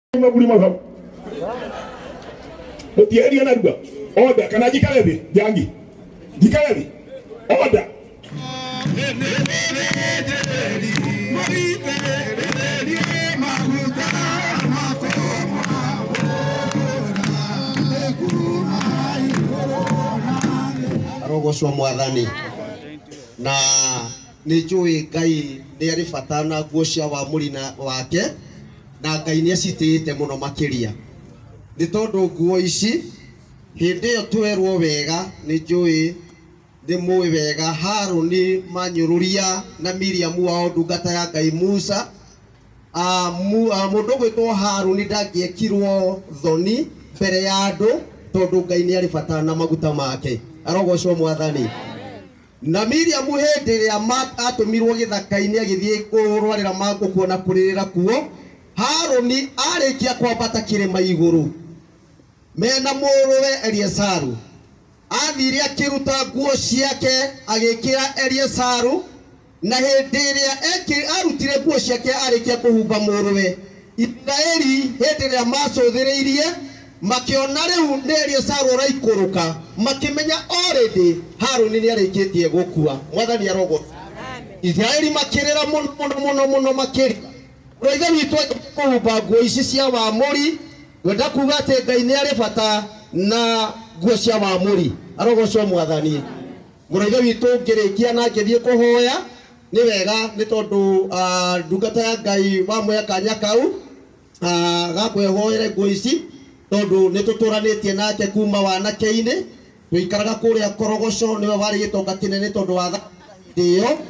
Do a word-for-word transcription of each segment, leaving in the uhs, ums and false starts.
mabuli mabao otieri anaruga order kana jikalebi jangi jikalebi order arogocwo mwathani na ni njui Ngai ni ari fatana nguo cia wa murina wake na Ngai ni acitite muno makiria ni tondu nguo ici hindi yo twerwo wega ni njui ndi muwi wega Haruni manyururia na Miriam wa ndungata ya Ngai Musa a mu mundu gwitwo Haruni ndagiekirwo thoni mbere ya andu tondu Ngai ni ari fatana maguta make arogocwo mwathani na Miriam hindi ria atumirwo githaka-ini agithie kurwarira mangu kuona kuririra kuo Haruni arikia kwambata kirima iguru mena muruwe Eliesaru athire akiruta nguo ciake agikira Eliesaru na hindi ria arutire nguo ciake arikia kuhumba muruwe Israeli hindi ria macuthireirie makiona riu ni Eliesaru raikuruka makimenya already Haruni ni arikitie gukua mwathani arogo Israeli makirira muno muno muno makiri roithe witũ kuhumba nguo ici cia wamũri wenda kuga atĩ Ngai nĩ arĩ bata na nguo cia wamũri arogocwo mwathani mũroithe witũ ngĩrĩkia na ngĩthiĩ kũhoya nĩ wega nĩ tondũ ndungata ya Ngai wamuoya kanya kau gakwehoere nguo ici tondu nĩ tũtũranĩtie nake kuma wanake-inĩ tũikaraga kũrĩa Korogoco nĩwe warĩ gĩtonga kĩnene tondũ wa ndĩyo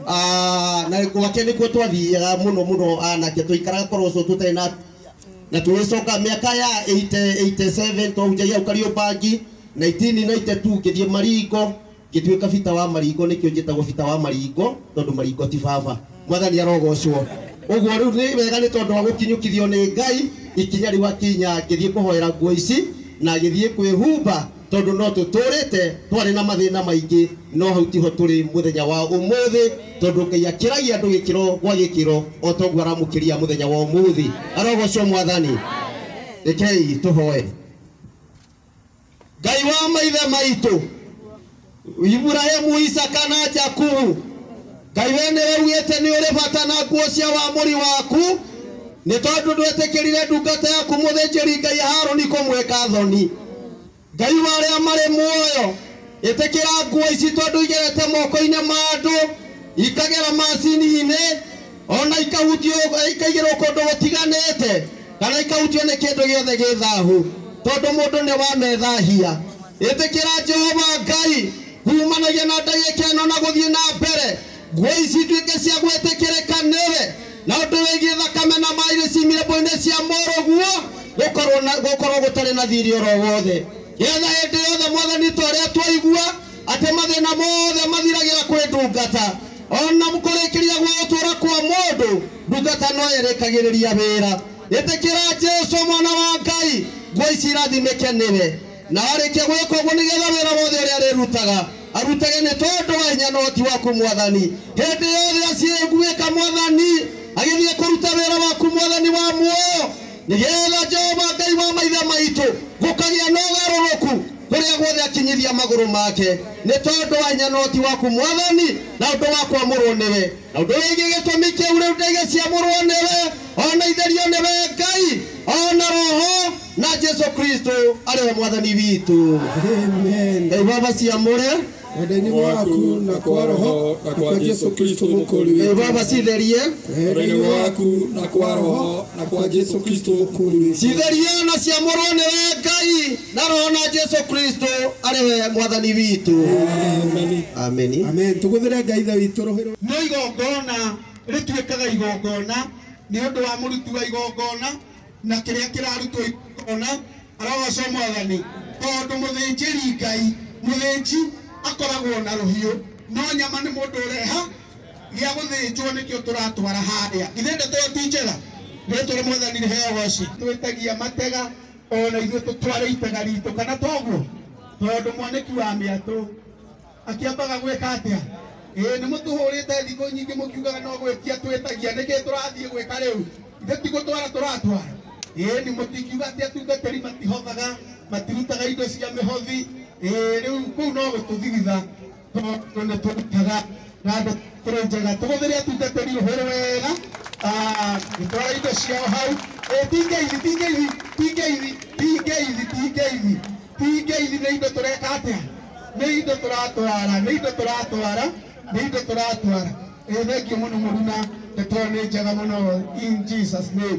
ah na gwake nikuo twathiaga muno muno anake tuikaraga Korogoco tutarĩ na na tulicoka miaka ya eighty-seven twaujagia ukario bangi nineteen ninety-two ngithie Maringo ngituika bita wa Maringo nikio njitagwo bita wa Maringo tondu Maringo ti baba mwathani arogocwo uguo riu ni wega ni tondu wa gukinyukithio ni Ngai ikinya riu akinya ngithie kuhoera nguo ici na ngithie kwihumba tondu no tuturite twari na mathina maingi no hau tiho turi muthenya wa umuthi tondu Ngai akiragia andu gikiro gwa gikiro o togu aramukiria muthenya wa umuthi arogocwo mwathani rekei tuhoe Ngai wa maithe maitu Ibrahimu Isaka na Jakubu Ngai wene wugite ni uri bata na nguo cia wamuri waku ni tondu ndwetikirire ndungata yaku muthinjiri Ngai Haruni kumweka thoni Ngai waria mari muoyo itikira nguo ici tondu igerete moko-ini ma andu ikagera macini-ini ona ikahutio ikaigirwo kundu gutiganite kana ikahutio ni kindu giothe githahu tondu mundu ni wa methahia itikira Jehova Ngai humanagia na ndagika ino na guthie na mbere nguo ici tuike cia gwetikirika niwe na undu wigie thakame na mairi cimire mboine cia moroguo gukorwo gukorwo gutari na thiri oro wothe yetha hindi yothe mwathani twaria twaigua ati mathina mothe mathiragira kwi ndungata ona mukurikiria gwa gutura kwa mundu ndungata no yerikagiriria wira itikira Jesu mwana wa Ngai nguo ici irathimike niwe na arikia gwika uguo nigetha wira wothe uria arirutaga arutage ni tondu wa hinya na uhoti waku mwathani hindi yothe aciiguika mwathani agithie kuruta wira waku mwathani wa muoyo nigetha Jehova Ngai wa maithe maitu gukagia na ugaruruku kuria guothe akinyithia maguru make ni tondu wa hinya na uhoti waku mwathani na undu wa kwamurwo niwe na undu wingi gitumi kiu riu ndege ciamurwo niwe ona itherio niwe Ngai ona roho na Jesu Kristo ariwe mwathani witu amen Ngai baba ciamure Ndani waku na kwa roho na kwa Yesu Kristo mukuri wetu baba citherie ndani waku na kwa roho na kwa Yesu Kristo mukuri wetu citherie na ciamurwo niwe Ngai na roho na Jesu Kristo ariwe mwathani witu amen amen amen tuguthire Ngai tha witu rohero no igongona rituikaga igongona ni undu wa muruti wa igongona na kiria kirarutwo igongona arogocwo mwathani tondu muthinjiri Ngai muthinji akoragwo na ruhiu no nyama ni mundu ureha gia guthinjwo nikio turatwara haria ithende to tinjera nitore mwathani ni heo goci twitagia matega ona ithu tutware itega ritu kana toguo tondu mwaniki wa miatu akiambaga gwika atia eh ni mutuhurite thiko nyingi mukiugaga no gwikia twitagia niki turathie gwika riu ithe tiko twara turatwara eh ni mutikiuga ati atungatĩri matihothaga matirutaga indo cia mĩhothi eh rĩu kũu no gũtũthigitha tondũ tũrutaga na andũ tũrĩ njega tũhũthĩre atungatĩri ũhoro wega gũtwara indo ciao hau tingeithi tingeithi tingeithi tingeithi tingeithi tingeithi nĩ indo tũreka atĩa nĩ indo tũratwara nĩ indo tũratwara nĩ indo tũratwara thengiũ mũno mũruna nĩtũrona nĩ njega mũno in Jesus name.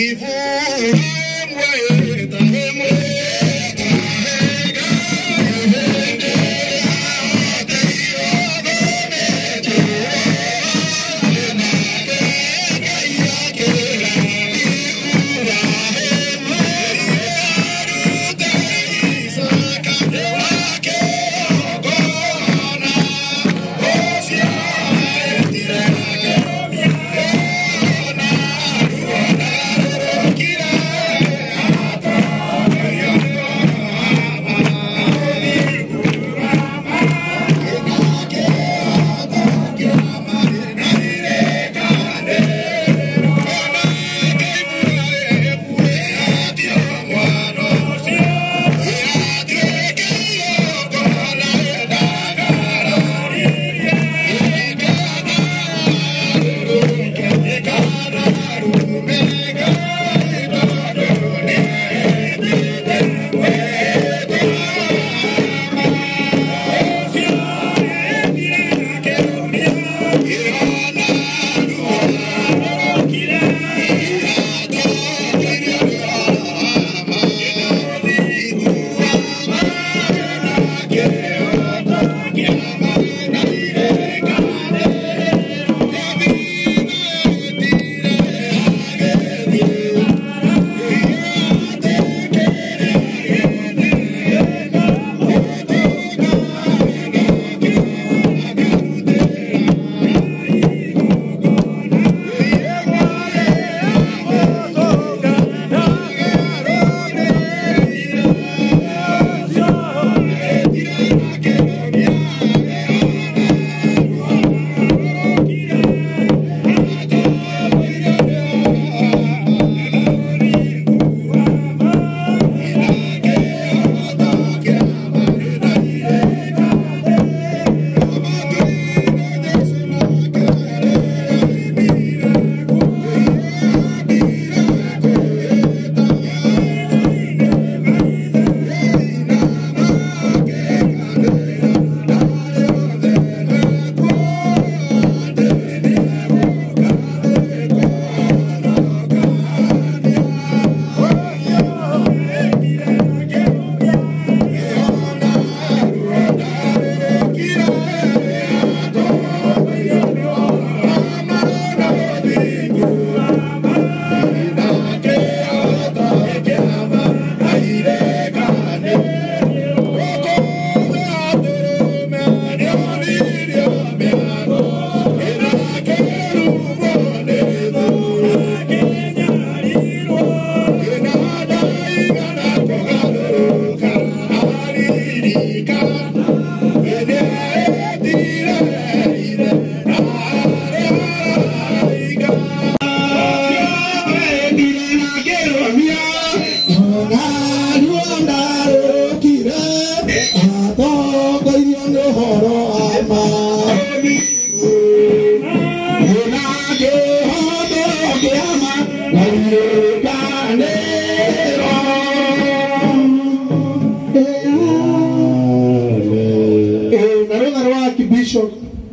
Bishop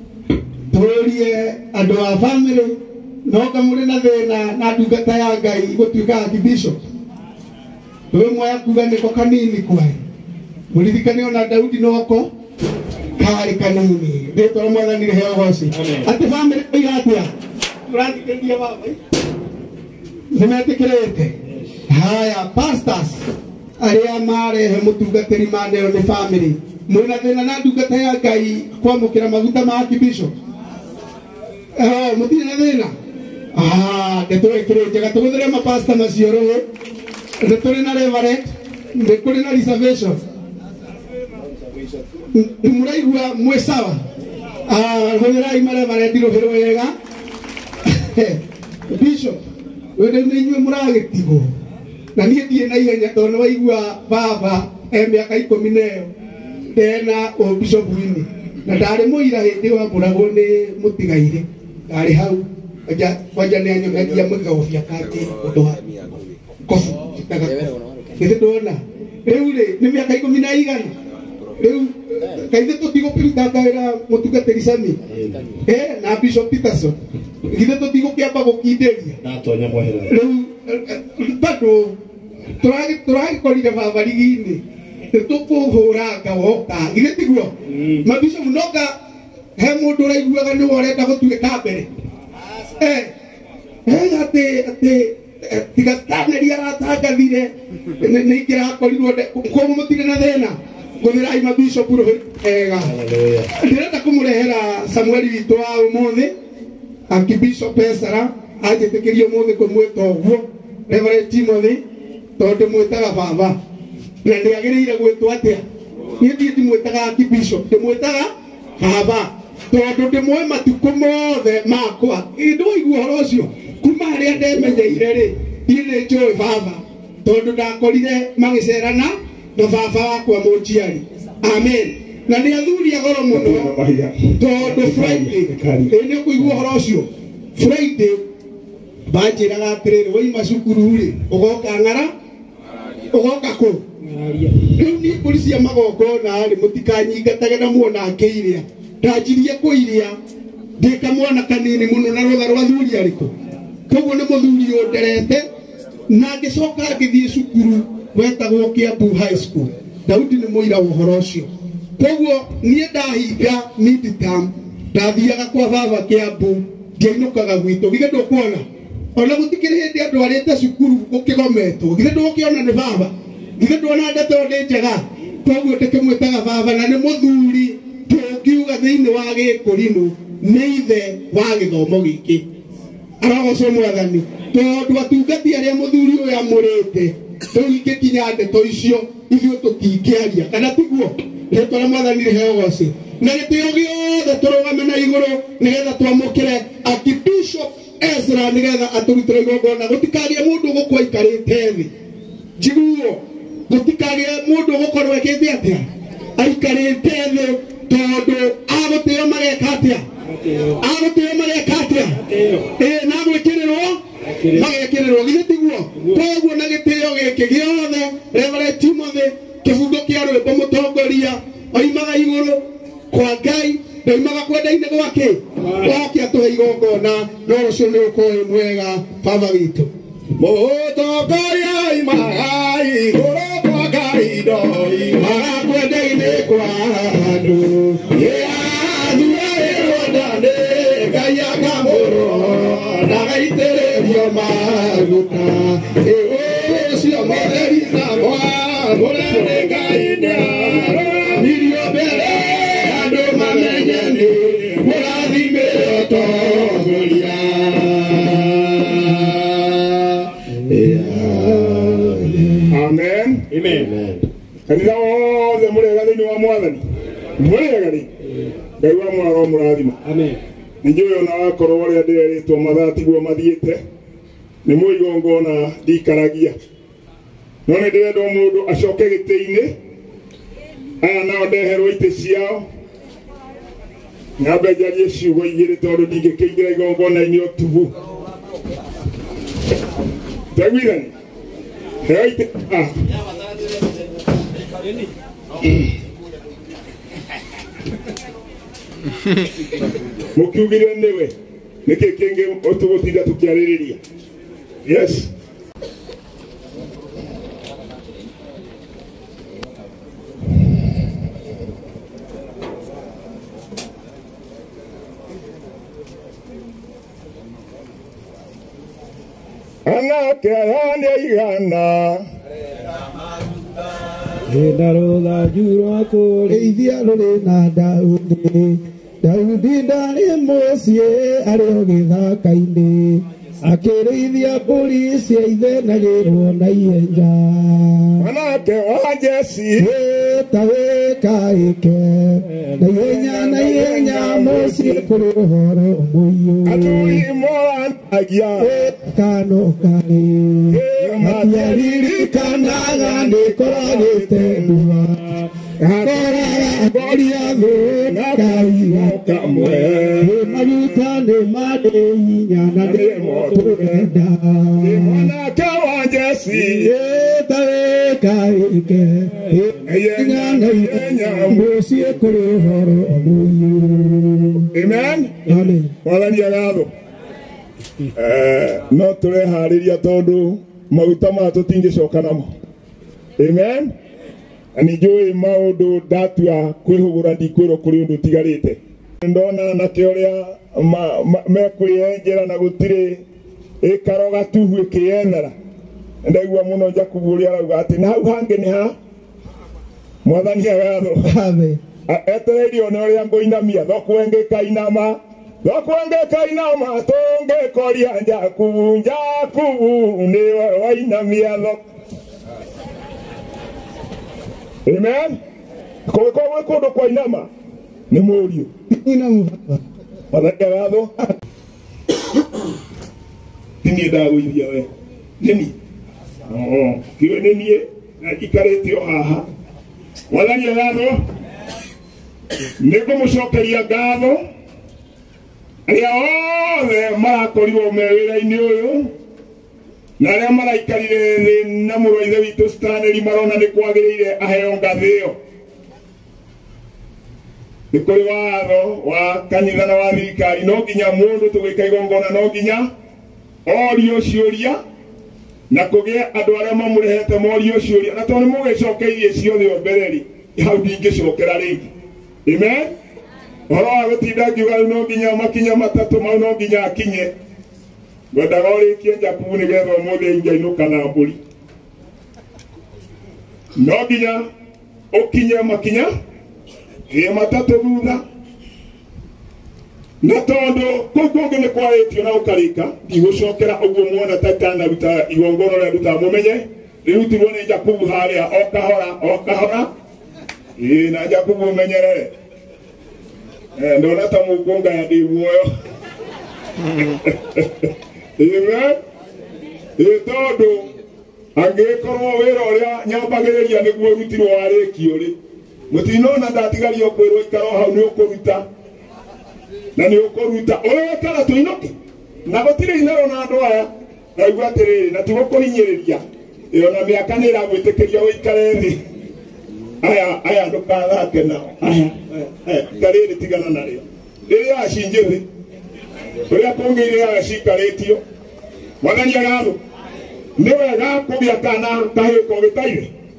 turie andu a family no kamuri na thina na ndungata ya Ngai gutuika Bishop we moya kuga niko kanini kwae muririkane ona Daudi noko kari kanini ndetwa mwathani heo goci ati family igatia turandikiria baba zimetikirete haya pastors aria marehe mutungatiri maneo ni family mwina thina na ndungata ya Ngai kwamukira maguta ma Bishop eh mutina thina ah ndetwekire njega tuguthere ma pastor macio roho ndetore na reverend ndekore na reservation muraigua mwesawa ah honyera imara bare ndiro hero wega Bishop wende ninywe muragetigo na niĩ thiĩ na ihenya tondũ waigua baba e mĩaka ikũmi na ĩyo ndena ũbishopu-inĩ na ndarĩ mũira hĩndĩ wa mbũragwo nĩ mũtigaire ndarĩ hau kwanja nĩ anyonagia mũgagobia kati ũndũ wa kobu jitaga gĩthĩ ndona rĩu rĩ nĩ mĩaka ikũmi na igana rĩu kaithe tũtigũkĩruta wĩra mũtungatĩri Sami eh na Bishop Peterson githĩ tũtigũkĩamba gũkindĩria rĩu bado tũragĩkorire baba rigi-inĩ tũkũhũra ngawoka githĩ tiguo mabishopu noka he mũndũ ũraiguaga nĩ ũrenda gũtuĩka mbere eh eh atĩ atĩ tiga Stanley aratangathire nĩ ingĩrakorirwo kũguo mũtirĩ na thĩna ngũthĩrai mabishopu ega ndĩrenda kũmũrehera Samueli witũ wa ũmũthĩ Archbishop Ezra anjĩtĩkĩrie ũmũthĩ kũmwĩta ũguo Reverend Timothy tondũ mwĩtaga baba na nĩagĩrĩire gwĩtwo atĩa niĩ ndiĩ ndimwĩtaga Archbishop ndĩmwĩtaga baba tondũ ndĩmũĩ matukũ mothe makwa ndũigua ũhoro ũcio kuma harĩa ndemenyeire rĩ ndiĩ nĩ njũĩ baba tondũ ndakorire magĩcerana na baba wakwa mũnjiari amen na nĩ athuri agoro mũno tondũ Friday nĩ ũkũigua ũhoro ũcio Friday banjĩraga atĩrĩrĩ waima cukuru rĩ ũgoka ng'ara ũgoka kũ rĩu niĩ mbũri cia magongona rĩ mũtikanyingatage na muona akĩiria ndanjirie kũiria ndĩ kamwana kanini mũno na rũtha rwa athuri arĩkũ koguo nĩ mũthuri ũnderete na ngĩcoka ngĩthiĩ cukuru wetagwo Kiambu High School Daudi nĩ mũira ũhoro ũcio koguo niĩ ndahinga mid term ndathiaga kwa baba Kiambu ngĩinũkaga gwitũ githĩ ndũkuona ona gũtikĩrĩ hĩndĩ andũ arĩte cukuru gũkĩgometwo githĩ ndũgũkĩona nĩ baba githĩ ndũona ndeto ndĩ njega koguo ndĩkĩmwĩtaga baba na nĩ mũthuri tũngiuga thĩinĩ wa gĩkũrinũ nĩ ithe wa gĩthomo gĩkĩ arogocwo mwathani tondũ atungati arĩa mũthuri ũyũ amũrĩte rĩu ingĩkinya ndeto icio ithuĩ tũtingĩaria kana tiguo rĩtwa rĩa mwathani rĩheogocĩ na gĩtĩo gĩothe tũrũgame na igũrũ nĩgetha twamũkĩre Archbishop Ezra nĩgetha atũrutĩre igongona gũtikagĩe mũndũ gũkũ aikarĩte thĩ njiguo gũtikagĩe mũndũ gũkorwo ekĩte atĩa aikarĩte thĩ tondũ agũtĩo mageka atĩa agũtĩo mageka atĩa ĩĩ na gwĩkĩrĩrwo magekĩrĩrwo githĩ tiguo koguo na gĩtĩo gĩkĩ gĩothe Reverend Timothy kĩbungo kĩa rwĩmbo mũtongoria oimaga igũrũ kwa Ngai ndoimaga kwenda-inĩ gwake oke atũhe igongona no rũciũ nĩ ũkorwo mwega baba witũ mũtongoria oimaga igũrũ kwa Ngai ndoimaga kwenda-inĩ kwa andũ athuaĩrwo ndandĩ Ngai akamũrwo ndagaitĩrĩrio maguta ũcio mũtheri na mwamũre nĩ Ngai nĩaramirio mbere andũ mamenye nĩ mũrathime ũtongoria amen amen kanitha wothe mũrega thĩinĩ wa mwathani mũrega rĩ Ngai wa mwaro mũrathima amen nĩ njũĩ ona wakorwo ũrĩa ndĩrerĩtwo mathaa tiguo mathiĩte nĩ mũigongona ndikaragia no nĩ ndĩrenda mũndũ acoke gĩtĩ-inĩ aya nao ndeherwo itĩ ciao nyambe njarie ciugo igĩrĩ tondũ ndingĩkĩingĩra igongona-inĩ ũtugu taiguithani heo itĩ ah mũkiugire nĩwe nĩkĩ kĩngĩ ũtũgũtinda tũkĩarĩrĩria yes anake aya nĩ igana Ndarũtha njurwa kũrĩithia rũrĩ na Daudi Daudi ndarĩ mũciĩ arĩ o gĩthaka-inĩ akĩrĩithia mbũri cia ithe na gĩrwo na ihenya anake wa Jesi wĩta wĩkaĩke na ihenya na nyamo si kuri horo muyo aturi moan agia kano kare matiyari kana gande koragete duwa kora boria go nakai kamwe magutane made nyana de moto enda mwana kawa jesi tae kai ke nyana nyamo si kuri horo muyo. Amen. Amen. Wala ni agado. Eh, no tule hariria tondu maguta ma tutingicoka namo. Amen. Ani joy maundu datua kwihugura ndikwiro kuri undu tigarite. Ndona na kioria me kwiyengera na gutire ikaroga tuhu ikiyenera. Ndaigua muno njakuburia arauga ati na hau hange ni ha mwathani agado. Amen. Etererio ne oria ngoinamia thokwenge kainama thokwenge kainama tonge koria njaku njaku ni wainamia tho. Amen. Kwa kwa kodo kwa inama ni murio Ina mvapa madagado nini dawo iria we nini oh kiwe nini na ikarete haha wala ni agado Nego mucokeria ngatho aria othe marakorirwo me wira-ini uyu na aria maraikarire thi na mũrũ wa ithe witũ Stanley marona nĩ kwagĩrĩire aheo ngathĩ ĩyo. Nĩ kũrĩ watho wa kanitha na wa thirikari no nginya mũndũ tũgĩka igongona no nginya orio ciũria na kũgĩe andũ arĩa mamũrehete morio ciũria na tondũ nĩ mũgĩcokeirie ciothe o mbere rĩ hau ndingĩcokera rĩngĩ. Amen. Ora gutinda ngiuga no nginya makinya matatu mau no nginya akinye. Gwendaga ũrĩkie Jakubu nĩgetha ũmũthĩ ingĩinũka na mbũri. No nginya ũkinye makinya ĩ matatu thutha. Na tondũ kũu kũngĩ nĩ kwarĩtio na ũkarĩka ndigũcokera ũguo muona ta itanaruta igongona rĩa nduta mũmenye rĩrutirwo nĩ Jakubu harĩa o kahora o kahora. Ĩ na Jakubu menyerere. Eh ndona ta mugonga ya ndi muoyo. Amen. Ĩ tondu angĩkorwo wĩra ũrĩa nyambagĩrĩria nĩguo rutirwo warĩkio rĩ mũtinona ndatigario kwĩrwo ikaro hau nĩ ũkũruta na nĩ ũkũruta ũrekara tũinũke na gũtirĩ itherũ na andũ aya naigua atĩrĩrĩ na tigũkũhinyĩrĩria ĩyo na mĩaka nĩ ĩragwĩtĩkĩria ũikare thĩ. Aya aya ndukathake nao aya karĩrĩ tigana narĩo rĩrĩa acinjĩthĩ ũrĩa kũngĩire acikarĩtio mwathani agatho nĩ wega kũgĩa kana kahĩko gĩtaire.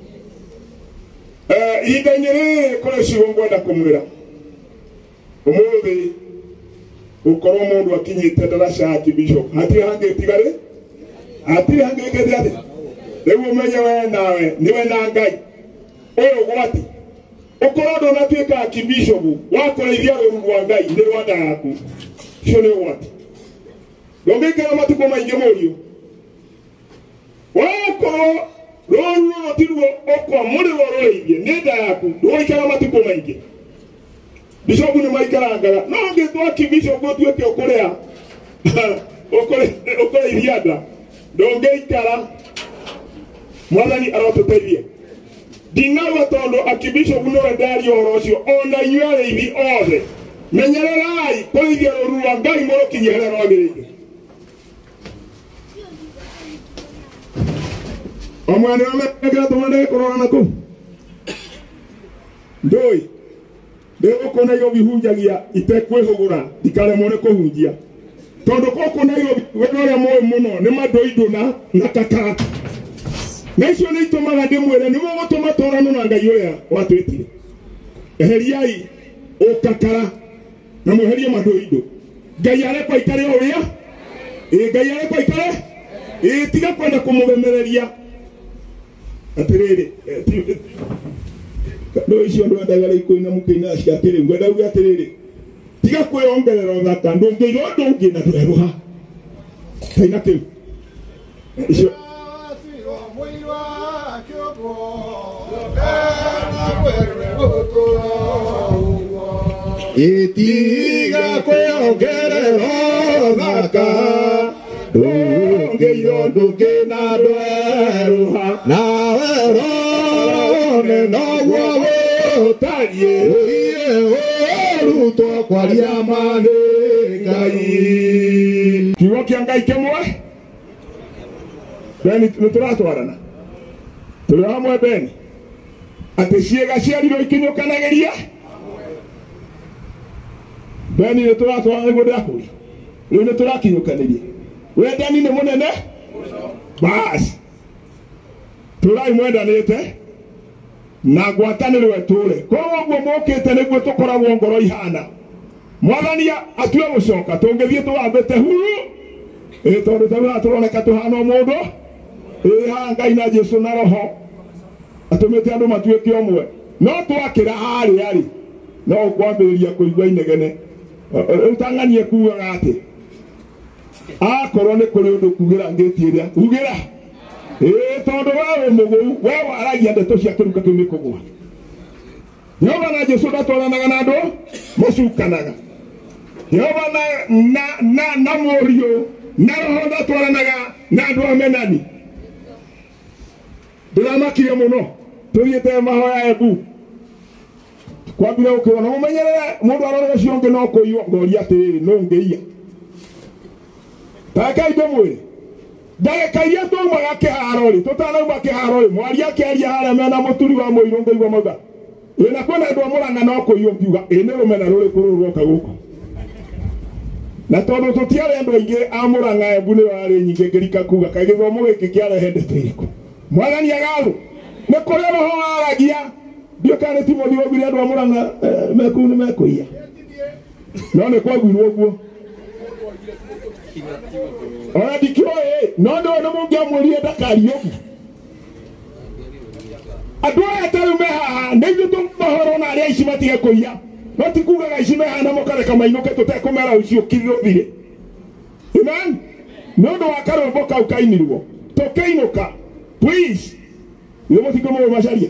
Ihinda-inĩ rĩrĩ kũrĩ ciugo ngwenda kũmwĩra ũmũthĩ gũkorwo mũndũ akinyĩte ndaraca ya kĩbishop hatirĩ hangĩ tigarĩ hatirĩ hangĩ gĩkĩte atĩ rĩu ũmenye we nawe nĩwe na Ngai oyo gwati ukorwo ndunatuĩka kibishopu wakũrĩithia rũru rwa Ngai nĩ rwanda yaku cio nĩ gwati ndũngĩikara matukũ maingĩ mũriũ wakorwo rũru rũrũ tiruo ũkwamũrĩrwo rũrĩithie nĩ nda yaku ndũgũikara matukũ maingĩ. Bishopu nĩ maikaranga no ngĩtwa kibishopu ũtuĩke ũkũrĩa ũkũrĩithia nda ndũngĩikara. Mwathani arotũteithia. Dinarwa tondo akibishopu nĩwe ndaria ũhoro ũcio ona inyuĩ arĩithi othe menyererai kũrĩithia rũru rwa Ngai mũrũkinyie harĩa rwagĩrĩire. Omwana nĩwamekĩra tũmande kũrora nakũu ndũĩ ndĩgũkũ Nairobi hunjagia itekwĩhũgũra ndikaremwo nĩ kũhunjia tondũ gũkũ Nairobi wĩra ũrĩa mũĩ mũno nĩ mandũindũ na na kakara. Na icio nĩ itũmaga ndĩmwĩre nĩ mũgũtũma tũrano na Ngai ũrĩa watwĩtire. Eheriai ũkakara na mweherie mandũindũ. Ngai arekwa ikare ũrĩa ĩ Ngai arekwa ikare ĩ tiga kwenda kũmũgemereria atĩrĩrĩ ndũ icio ndwendaga ikũina mũkĩina cia atĩrĩ ngwenda uge atĩrĩrĩ tiga kwĩongerera ũthaka ndũngĩirwo ndũngĩ na ndũreruha kaina kĩu icio itiga kwongerera thaka ndungiyo ndungina ndweruha nawe rone nogwo wutarie rutwo kwaria mani Ngai kiugo kia Ngai kimwe Beni nituratwarana turi hamwe Beni ati ciega ciarirwo ikinyukanagiria Beni nituratwarana niguo ndakuri riu niturakinyukaniria wendani ni munene basi turai mwendanite na ngwataniro eture koguo mokite niguo tukoragwo ngoro ihana mwathania atue gucoka tungithie tuwambite huru eh tondu tawa turoneka tuhana mundu eh ha Ngai na Jesu na roho atumite andu matuike omwe no twakira hari ari no kwambiriria kuigwa inegene utanganie kuuga ati akorwo ni kuri undu kugira ngetiria ugira eh tondu wawe mugu we waragia ndeto cia kiruka kiu nikugwa Jehova na Jesu ndatwaranaga na andu mucukanaga Jehova na na na na morio na roho ndatwaranaga na andu amenani ndiramakire muno tuyite mahoya ebu kwambira ukirona mumenyerere mundu arore cionge no kuiyo ngoria atiriri no ngeia taka idemwe ndagika iria tumaga kiharo ri tutanauma kiharo ri mwaria kiaria haria mena muturi wa muiru ngaigwa mauga ina kwona andu amuranga no kuiyo ngiuga ine rumena ruri kururuka guko na tondu tutiare andu aingi amuranga ebune wari nyingi ngirika kuga kagithomo giki kiarehe ndetiriko mwathani agaru ne kuri roho aragia dio kane timoni ogire andu amuranga mekuni mekuia no ne kwagwirwo guo ora dikio eh no no no mungia murie dakari yoku adwa tarume ha ndio tumahoro na aria icimatige kuia no tikugaga icimeha na mokare kama inoke tutekomera ucio kirithire amen no ndo wakarombo kau kainirwo tokeinuka please yo mutiko mo macharia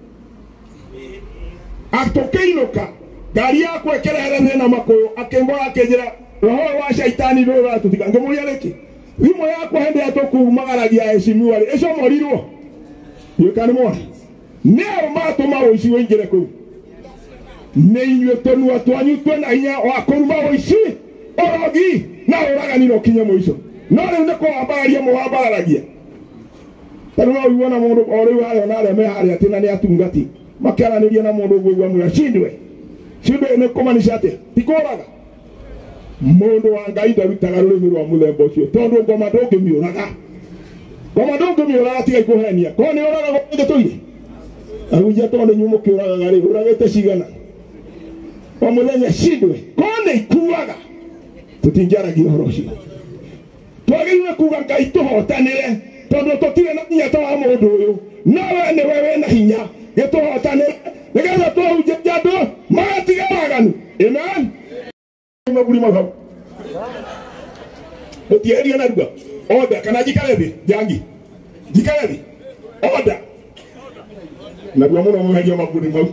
atokeinuka gari yako ekerere thina makoyo akengora akenjira roho wa shaitani ndo ratutika ngemuria riki wimo yako hende atokumagaragia heshimiwa ri eco morirwo yukani mwana neo matuma uici wingire ku ne inywe tonu atwanyu twena inya wa kuruma uici orogi na uragani no kinya muico no ri ndiko abaria mu abaragia tarwa uiona mundu ori hayo na reme hari atina ni atungati makiaraniria na mundu gwigwa mu yashindwe shindwe ne komanisha ate tikoraga mundu wa Ngai ndarutaga rurimi rwa muthemba ucio tondu ngoma ndungimiuraga ngoma ndungimiuraga tiga ikuhenia ko ni uraga guthuire arunja tondu nyumo kiuraga gari uragete cigana o muthenya shindwe ko ni ikuaga tutinjaragia horo ucio twagirire kuga Ngai tuhotanire tondu tutire na hinya ta mundu uyu no we ni wewe na hinya gituhotanire nigetha twahunjia andu magatiga waganu amen maburi magau utiaria na ruga oda kana jikarethi jangi jikarethi oda na ruga muno muheria maburi mau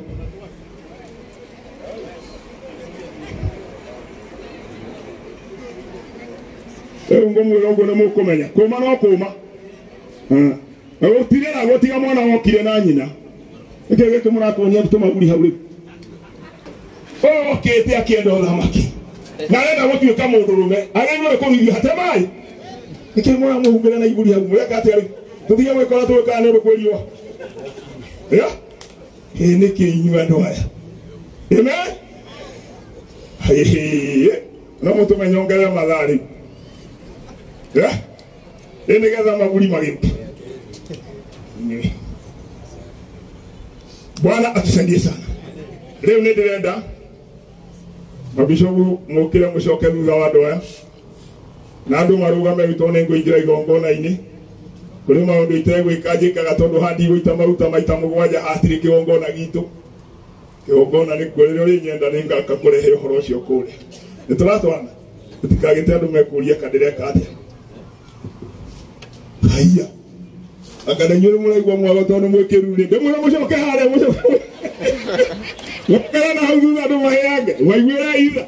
ngo mwiro na mukomenya kuma no kuma ah utire na gotiga mwana wokire na nyina ikege kimurakonya mtumaburi hauri o kete akienda thamaki na renda gutuika mundu rume agengwe kurithia hatemai ikimura muhungire na iburi hagu mweka atari tuthie gwikora twika ne rukwerio ya ene kinywa ndoya amen hehe no mutume nyongere madhari ya ene gaza maburi magimpa Bwana atusaidie sana leo ndirenda mabishopu mukire mushoke thutha wa ndoya na andu marugame bitone ngoingira igongona ini kuri maundu itegwika njikaga tondu handi guita maruta maita mugwanja atiri kigongona gitu kigongona ni kwerero ri nyenda ni ngaka kurehe uhoro ucio kure nituratwana tutikagite andu mekuria kadireka atia haya akana nyuru muraigwa mwago tondu mwekiru ri ndemwe mushoke hare mushoke wakara na hau thutha ndũmaheage waiguĩra itha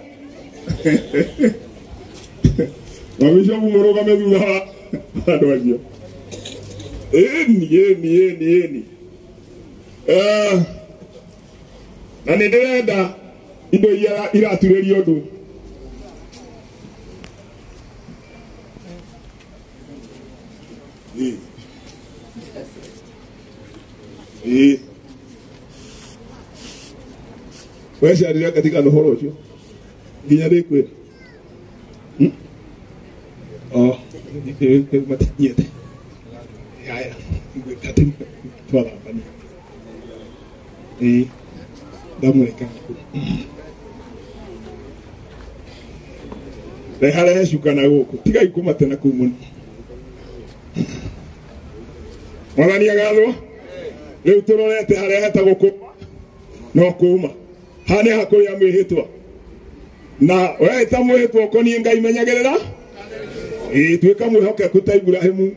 Mabishopu mũrũgame thutha wa andũ acio ĩni ĩni ĩni ĩni na nĩ ndĩrenda indo iria iraturĩrio ũndũ ĩ ĩ wecarire katika ũhoro ũcio nginya ndĩkwĩra oh matinyete haya ngwĩkate twala pani ĩ ndamwĩka reharehe cukana gũkũ tigai kũmatena kũu mũno mwathani agathwo rĩu tũrorete harĩa hetagwo kũma no kũma hane hakũrĩa mwĩhĩtwa na we ta mwĩhĩtwa ũkoniĩ Ngai menyagĩrĩra ĩ tuĩka mwĩhokeku ta Ibrahimu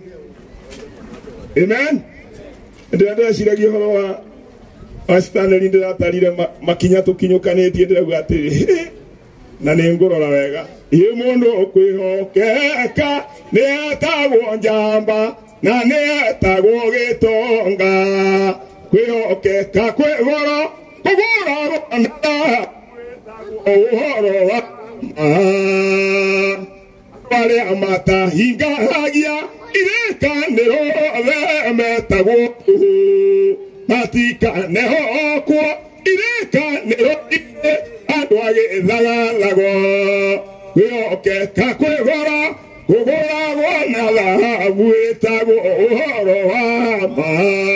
amen ndĩrenda ndĩreciragia ũhoro wa wa Stanley ndĩratarire makinya tũkinyũkanĩtie ndĩrauga atĩrĩ na nĩ ngũrora wega ĩ mũndũ kwĩhokeka nĩ etagwo njamba na nĩ etagwo gĩtonga kwĩhokeka kwĩ goro kũgũra gũkana ũhoro wa arĩa matahingagia irikanĩro othe metagwo matikanehookwo irikanĩro andũ agĩthagathagwo kwĩhokeka kwĩ goro kũgũragwo na thahabu ĩtagwo ũhoro wa ma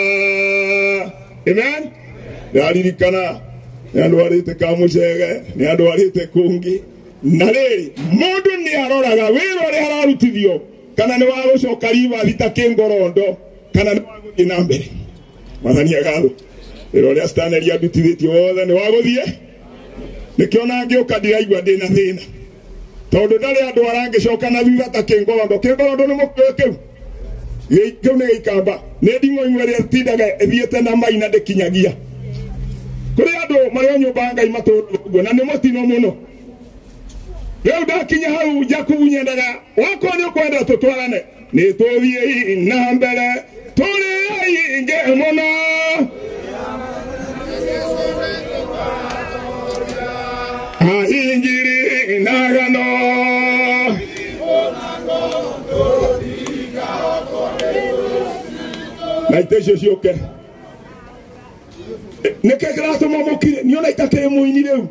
amen ndaririkana nĩ andũ arĩte Kamũcege nĩ andũ arĩte kũngĩ na rĩrĩ mũndũ nĩ aroraga wĩra ũrĩa ararutithio kana nĩ wa gũcoka rivathi ta kĩngorondo kana nĩ wa gũthiĩ na mbere mwathani agathwo wĩra ũrĩa Stanley arutithĩtio wothe nĩ wa gũthiĩ nĩkĩo na ngĩũka ndiraigua ndĩna thĩna tondũ ndarĩ andũ arangĩcoka na thutha ta kĩngorondo kĩngorondo nĩ mũkũyũ kĩu kĩu nĩ gĩikamba nĩ nding'o imwe ĩrĩa tindaga ĩthiĩte na maina ndĩkinyagia kũrĩ andũ marĩ o nyũmba Ngai matũũra ũguo na nĩ mũtino mũno rĩu ndakinya hau Jakubu nyendaga wakwa nĩ ũkwenda tũtwarane nĩ tũthiĩ na mbere tũrĩ aingĩ mũno ahingiri na gano na icio ciũke nĩkĩ kĩratũma mũkire nĩona itakĩrĩ mũini rĩu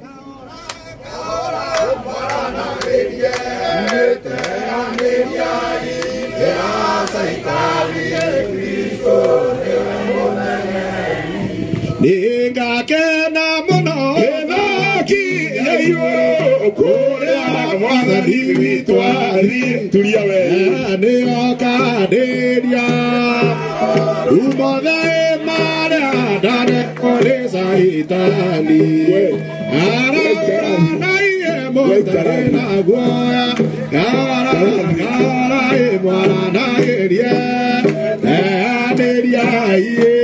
nĩngakena mũno gĩthaki igũrũ kũrĩa mwathani witũ arĩ turia we nĩoka ndĩria umothe marĩa ndanekore Saitani aranaie mũtare na guoya aranaie mwaranagĩrie eanĩriai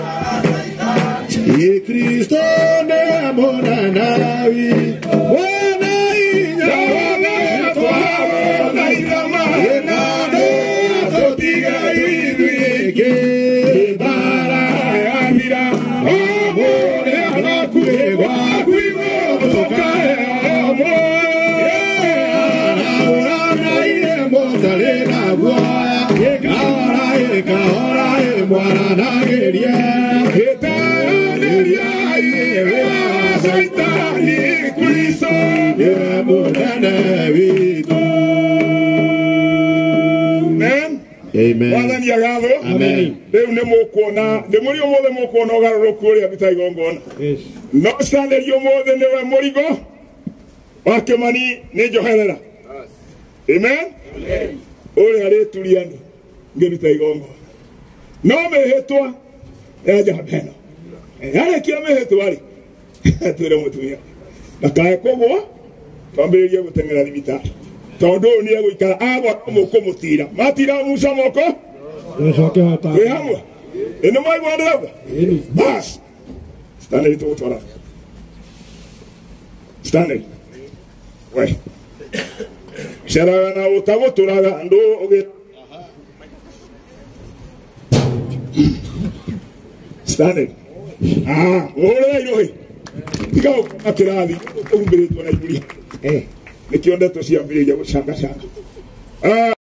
Ye Kristo ne monanawi wona inya wona kwa na irama na do totiga idweke bara amira amore anakure wa kuivo tokae amo ora na ile motale na gua gara e gara e mwana na geria Saitani Kristo ye mwana witu amen amen mwathani agathwo amen rĩu nĩ mũkuona nĩ mũri ũmũthĩ mũkuona ũgarũrũku ũrĩa nduta igongona no Stanley ũmũthĩ nĩwe mũrigo wa Kĩmani nĩ njoherera amen ũrĩa rĩturiani ngĩruta igongona no mĩhĩtwa ya njamba ĩno yarĩkia mĩhĩtwa rĩ twĩre mũtumia ndakae kũgũa twambĩrĩrie gũteng'era thibitarĩ tondũ ũyũ nĩ egũikara agwa mũkũmũtira matira Musa moko wĩ hamwe ĩno maigua ndĩrauga bas Stanley tũgũtwara Stanley. We. Shara na utago turaga ndo oge. Stanley. Ah, ora iro. Tikao akiradi umbere tu na ibuli. Eh, nikionda to siambire ya shaka shaka. Ah